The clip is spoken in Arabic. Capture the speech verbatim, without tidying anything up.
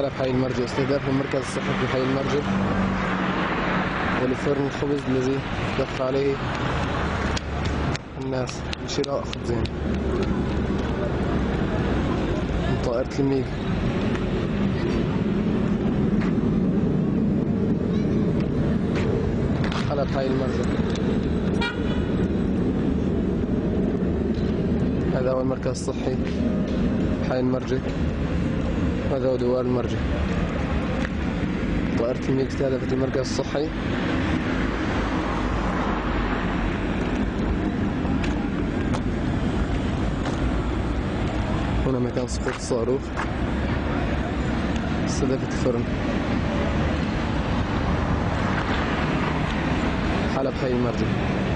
حلب حي المرج، استهداف المركز الصحي في حي المرج ولفرن الخبز الذي دفع عليه الناس لشراء خبزين من طائرة الميل. حلب حي المرج، هذا هو المركز الصحي حي المرج، هذا هو دوار المرج. طائرة الميل استهدفت المركز الصحي. هنا مكان سقوط الصاروخ، استهدفت الفرن. حلب حي المرج.